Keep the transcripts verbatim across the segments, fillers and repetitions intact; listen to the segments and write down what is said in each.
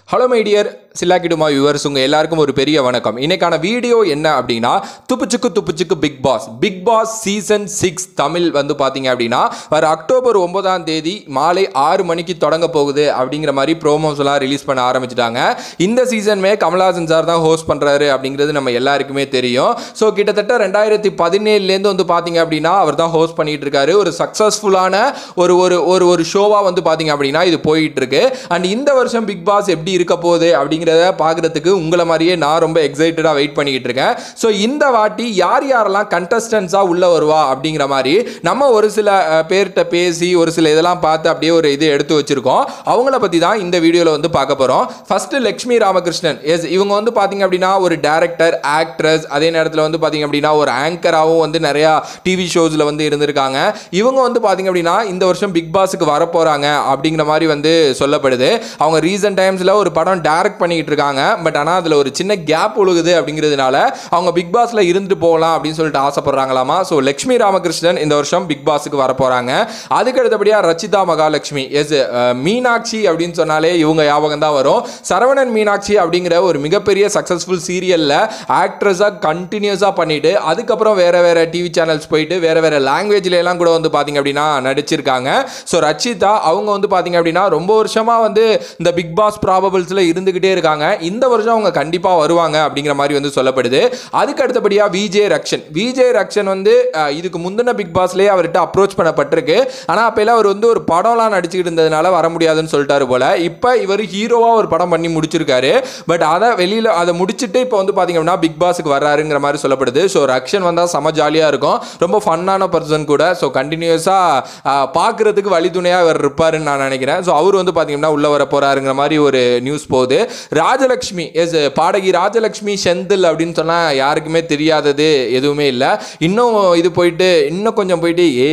Hello my dear Chillakkidumma viewers, உங்கள் எல்லாருக்கும் ஒரு பெரிய வணக்கம். இன்னைக்கான வீடியோ என்ன அப்படின்னா, துப்புச்சுக்கு துப்புச்சுக்கு Bigg Boss Bigg Boss season six Tamil வந்து பார்த்தீங்க அப்படின்னா வர அக்டோபர் ஒன்பதாம் தேதி மாலை ஆறு மணிக்கு தொடங்க போகுது அப்படிங்கிற மாதிரி ப்ரோமோஸ் எல்லாம் ரிலீஸ் பண்ண ஆரம்பிச்சிட்டாங்க. இந்த சீசனுமே கமல்ஹாசன் சார் தான் ஹோஸ்ட் பண்ணுறாரு அப்படிங்கிறது நம்ம எல்லாருக்குமே தெரியும். ஸோ கிட்டத்தட்ட ரெண்டாயிரத்தி பதினேழுலேருந்து வந்து பார்த்தீங்க அப்படின்னா அவர் தான் ஹோஸ்ட் பண்ணிட்டு இருக்காரு. ஒரு சக்ஸஸ்ஃபுல்லான ஒரு ஒரு ஒரு ஒரு ஷோவாக வந்து பார்த்தீங்க அப்படின்னா இது போயிட்டு இருக்கு. அண்ட் இந்த வருஷம் பிக் பாஸ் எப்படி இருக்க போகுது அப்படிங்கிறத பார்க்கறதுக்கு உங்களை மாதிரியே நான் ரொம்ப எக்ஸைட்டடாக வெயிட் பண்ணிக்கிட்டு இருக்கேன். ஸோ இந்த வாட்டி யார் யாரெல்லாம் கண்டஸ்டன்ஸாக உள்ள வருவா அப்படிங்கிற மாதிரி நம்ம ஒரு சில பேர்கிட்ட பேசி ஒரு சில இதெல்லாம் பார்த்து அப்படியே ஒரு இது எடுத்து வச்சிருக்கோம். அவங்கள பற்றி தான் இந்த வீடியோவில் வந்து பார்க்க போகிறோம். ஃபர்ஸ்ட் லட்சுமி ராமகிருஷ்ணன். எஸ், இவங்க வந்து பார்த்தீங்க அப்படின்னா ஒரு டேரக்டர், ஆக்ட்ரஸ், அதே நேரத்தில் வந்து பார்த்தீங்க அப்படின்னா ஒரு ஆங்கராகவும் வந்து நிறையா டிவி ஷோஸில் வந்து இருந்திருக்காங்க. இவங்க வந்து பார்த்தீங்க அப்படின்னா இந்த வருஷம் பிக் பாஸுக்கு வரப்போகிறாங்க அப்படிங்கிற மாதிரி வந்து சொல்லப்படுது. அவங்க ரீசன்ட் டைம்ஸில் ஒரு படம் டைரக்ட் பண்ணிக்கிட்டு இருக்காங்க. பட் ஆனால் அதில் ஒரு சின்ன கேப் ஒழுகுது அப்படிங்கிறதுனால அவங்க பிக் பாஸில் இருந்துட்டு போகலாம் அப்படின்னு சொல்லிட்டு ஆசைப்படுறாங்களாமா. ஸோ லட்சுமி ராமகிருஷ்ணன் இந்த வருஷம் பிக் பாஸுக்கு வரப்போகிறாங்க. அதுக்கு அடுத்தபடியாக ரச்சிதா மகாலட்சுமி. எஸ், மீனாட்சி அப்படின்னு சொன்னாலே இவங்க ஞாபகம் தான் வரும். சரவணன் மீனாட்சி அப்படிங்கிற ஒரு மிகப்பெரிய சக்ஸஸ்ஃபுல் சீரியலில் ஆக்ட்ரஸாக கண்டினியூஸாக பண்ணிட்டு அதுக்கப்புறம் வேற வேற டிவி சேனல்ஸ் போயிட்டு வேற வேற லாங்குவேஜ்ல எல்லாம் கூட வந்து பார்த்தீங்க அப்படின்னா நடிச்சிருக்காங்க. ஸோ ரச்சிதா அவங்க வந்து பார்த்தீங்க அப்படின்னா ரொம்ப வருஷமா வந்து இந்த பிக் பாஸ் ப்ராபபிள்ஸ்ல இருந்துகிட்டே இருக்காங்க. இந்த வருஷம் அவங்க கண்டிப்பா வருவாங்க அப்படிங்கிற மாதிரி வந்து சொல்லப்படுது. அதுக்கு அடுத்தபடியா விஜய் ரக்ஷன். விஜய் ரக்ஷன் வந்து இதுக்கு முந்தின பிக் பாஸ்லயே அவர்கிட்ட அப்ரோச் பண்ணப்பட்டிருக்கு. ஆனா அப்பெல்லாம் அவர் வந்து ஒரு படம்லாம் நடிச்சுக்கிட்டு இருந்ததுனால வர முடியாதுன்னு சொல்லிட்டாரு போல. இப்போ இவர் ஹீரோவா ஒரு படம் பண்ணி முடிச்சிருக்காரு. பட் அதை வெளியில அதை முடிச்சுட்டு இப்போ வந்து பாத்தீங்க அப்படின்னா பிக் பாஸுக்கு வர்றாருங்கிற மாதிரி சொல்லப்படுது. ஸோ ரக்ஷன் வந்தா செம ஜாலியா இருக்கும். ரொம்ப ஃபன்னான பர்சன் கூட. ஸோ கண்டினியூஸா பார்க்கறதுக்கு வழித்துணையா அவர் இருப்பாருன்னு நான் நினைக்கிறேன். ஸோ அவர் வந்து பாத்தீங்கன்னா உள்ள வர போறாருங்கிற மாதிரி ஒரு நியூஸ் போகுது. ராஜலட்சுமி. எஸ், பாடகி ராஜலட்சுமி செந்தில் அப்படின்னு சொன்னா யாருக்குமே தெரியாதது எதுவுமே இல்லை. இன்னும் இது போயிட்டு இன்னும் கொஞ்சம் போயிட்டு ஏ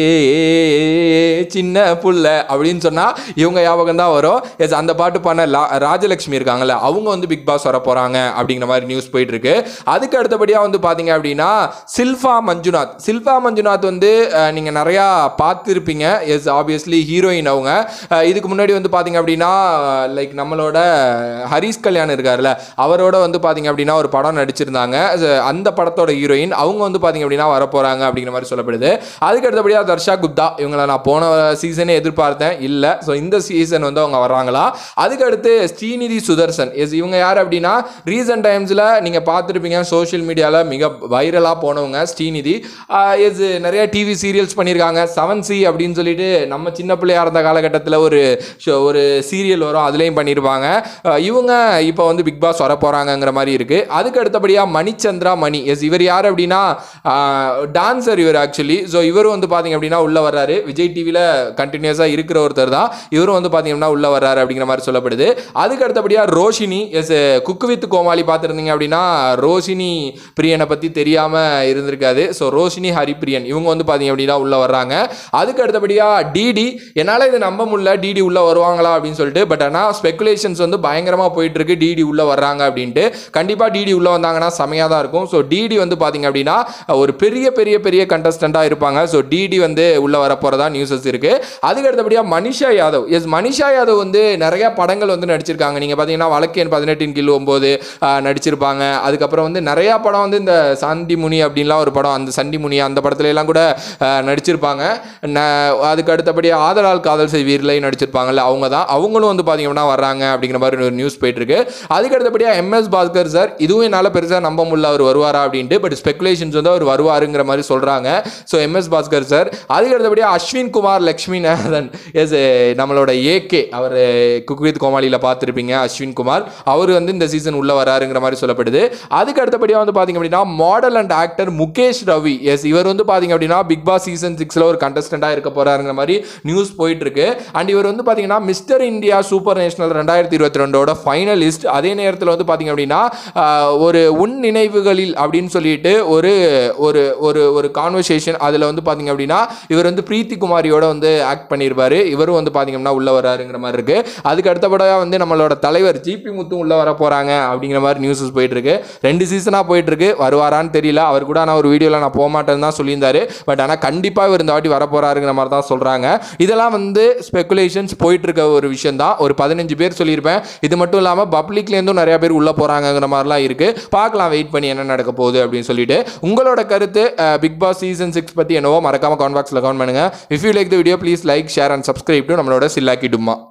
சின்ன புள்ள அப்படின்னு சொன்னா இவங்க ஞாபகம் தான் வரும். எஸ், அந்த பாட்டு பண்ண ராஜலட்சுமி இருக்காங்கல்ல, அவங்க வந்து பிக் பாஸ் வர போறாங்க அப்படிங்கிற மாதிரி நியூஸ் போயிட்டு இருக்கு. அதுக்கு அடுத்தபடியா வந்து பாத்தீங்க அப்படின்னா சில்பா மஞ்சுநாத். சில்பா மஞ்சுநாத் வந்து நீங்க நிறைய பார்த்துருப்பீங்க. எஸ், ஆப்வியஸ்லி ஹீரோயின் அவங்க. இதுக்கு முன்னாடி வந்து பாத்தீங்க அப்படின்னா லைக் நம்மளோட ஹரிஷ் கல்யாண் இருக்காருல்ல, அவரோட வந்து பாத்தீங்க அப்படின்னா ஒரு படம் நடிச்சிருந்தாங்க. அந்த படத்தோட ஹீரோயின் அவங்க வந்து பாத்தீங்க அப்படின்னா வரப்போறாங்க அப்படிங்கிற மாதிரி சொல்லப்படுது. அதுக்கு அடுத்தபடியா தர்ஷா குப்தா. இவங்களை நான் போன சீசனே எதிர்பார்த்தேன், இல்ல. ஸோ இந்த சீசன் வந்து அவங்க வர்றாங்களா. அதுக்கு அடுத்து ஸ்ரீநிதி சுதர்சன். எஸ், இவங்க யார் அப்படின்னா ரீசன்ட் டைம்ஸ்ல நீங்க பார்த்துருப்பீங்க சோஷியல் மீடியால மிக வைரலா போனவங்க ஸ்ரீநிதி. எஸ், நிறைய டிவி சீரியல்ஸ் பண்ணியிருக்காங்க. செவன் சி அப்படின்னு சொல்லிட்டு நம்ம சின்ன பிள்ளையா இருந்த காலகட்டத்தில் ஒரு ஒரு சீரியல் வரும், அதுலேயும் பண்ணியிருப்பாங்க. இவங்க இப்போ வந்து பிக் பாஸ் வர போறாங்கிற மாதிரி இருக்கு. அதுக்கு அடுத்தபடியா மணிச்சந்திரா மணி. எஸ், இவர் யார் அப்படின்னா டான்சர் இவர் ஆக்சுவலி. ஸோ இவர் வந்து பாத்தீங்க அப்படின்னா உள்ள வர்றாரு. விஜய் டிவியில் கண்டினியூஸா இருக்கிற ஒருத்தர் தான் இவரும் வந்து பாத்தீங்கன்னா உள்ள வர்றாரு அப்படிங்கிற மாதிரி சொல்லப்படுது. அதுக்கு அடுத்தபடியா Roshini. Yes, cook with Comali பார்த்துருந்தீங்க அப்படின்னா ரோஷினி பிரியனை பத்தி தெரியாம இருந்திருக்காது. ஸோ ரோஷினி ஹரிப்பிரியன் இவங்க வந்து பாத்தீங்க அப்படின்னா உள்ள வர்றாங்க. அதுக்கு அடுத்தபடியா டிடி. என்னால் இது நம்ப முடியல டிடி உள்ள வருவாங்களா அப்படின்னு சொல்லிட்டு. பட் ஆனால் ஸ்பெகுலேஷன்ஸ் வந்து பயங்கரமா போயிட்டு இருக்கு டிடி உள்ள வர்றாங்க அப்படின்ட்டு. கண்டிப்பா டிடி உள்ள வந்தாங்கன்னா செமையா தான் இருக்கும். ஸோ டிடி வந்து பாத்தீங்க அப்படின்னா ஒரு பெரிய பெரிய பெரிய கண்டஸ்டண்டா இருப்பாங்க. ஸோ டிடி வந்து உள்ள வர போறதா நியூஸஸ் இருக்கு. அதுக்கு அடுத்தபடியா மனிஷா யாதவ். எஸ், மனிஷா யாதவ் வந்து நிறைய படங்கள் வந்து நடிச்சிருக்காங்க. நீங்க பாத்தீங்கன்னா வழக்கேன் பதினெட்டின் கீழ் ஒன்பது நடிச்சிருப்பாங்க. அதுக்கப்புறம் வந்து நிறைய படம் வந்து இந்த சண்டி முனி அப்படின்லாம் ஒரு படம், அந்த சண்டி முனி அந்த படத்துல எல்லாம் கூட நடிச்சிருப்பாங்க. அதுக்கு அடுத்தபடியா ஆதலால் காதல் செய்வீர்ல நடிச்சிருப்பாங்கல்ல, அவங்க தான். அவங்களும் வந்து பாத்தீங்கன்னா வர்றாங்க அப்படிங்கிற மாதிரி ஒரு நியூஸ் போயிட்டு இருக்கு. அதுக்கு அடுத்தபடியா எம் எஸ் பாஸ்கர் சார். இதுவும் என்னால் பெருசாக நம்ப முடியல அவர் வருவாரா அப்படின்ட்டு. பட் ஸ்பெகுலேஷன்ஸ் வந்து அவர் வருவாருங்கிற மாதிரி சொல்றாங்க. So M S Bhaskar sir. அதுக்கு அடுத்தபடியா அஸ்வின் குமார் லட்சுமி நாதன். எஸ், நம்மளோட ஏகே, அவர் குக் வித் கோமாளியில் பார்த்துருப்பீங்க அஸ்வின் குமார். அவர் வந்து இந்த சீசன் உள்ள வராருங்கிற மாதிரி சொல்லப்படுது. அதுக்கு அடுத்தபடியா வந்து பாத்தீங்க அப்படின்னா model and actor Mukesh Ravi. Yes, இவர் வந்து பாத்தீங்க அப்படின்னா பிக் பாஸ் சீசன் சிக்ஸ்ல ஒரு கண்டஸ்டண்டா இருக்க போறாருங்கிற மாதிரி நியூஸ் போயிட்டு இருக்கு. அண்ட் இவர் வந்து பாத்தீங்கன்னா மிஸ்டர் இந்தியா சூப்பர் நேஷனல் ரெண்டாயிரத்தி இருபத்தி ரெண்டோட ஃபைனலிஸ்ட். அதே நேரத்தில் வந்து பாத்தீங்க அப்படின்னா ஒரு உன் நினைவுகளில் அப்படின்னு சொல்லிட்டு ஒரு ஒரு ஒரு ஒரு கான்வர்சேஷன் அதில் வந்து பாத்தீங்க அப்படின்னா இவர் வந்து பிரீத்தி குமாரியோட வந்து ஆக்ட் பண்ணியிருப்பாரு. இவரும் வந்து பாத்தீங்கன்னா உள்ள வராருங்கிற மாதிரி இருக்கு. அதுக்கு அடுத்தபடியாக வந்து நம்மளோட தலைவர் ஜிபி முத்து உள்ள வர போறாங்க அப்படிங்கிற மாதிரி நியூஸஸ் போயிட்டு இருக்கு. ரெண்டு சீசனா போயிட்டு இருக்கு. வருவாரான்னு தெரியல. அவர் கூட நான் ஒரு வீடியோல நான் போக மாட்டேன்னு தான் சொல்லியிருந்தாரு. பட் ஆனால் கண்டிப்பா இவர் இந்த வாட்டி வர போறாருங்கிற மாதிரி தான் சொல்றாங்க. இதெல்லாம் வந்து ஸ்பெகுலேஷன்ஸ் போயிட்டு இருக்க ஒரு விஷயம் தான். ஒரு பதினஞ்சு பேர் சொல்லியிருப்பேன். இருப்பேன். இது மட்டும் இல்லாமல் பப்ளிக்லேருந்தும் நிறைய பேர் உள்ளே போகிறாங்கிற மாதிரிலாம் இருக்குது. பார்க்கலாம் வெயிட் பண்ணி என்ன நடக்க போகுது அப்படின்னு சொல்லிட்டு. உங்களோட கருத்து பிக் பாஸ் சீசன் சிக்ஸ் பற்றி என்னவோ மறக்காமல் காமெண்ட் பாக்ஸில் கமெண்ட் பண்ணுங்கள். If you like the video please like share and subscribe to நம்மளோட சில்லாக்கி டும்மா.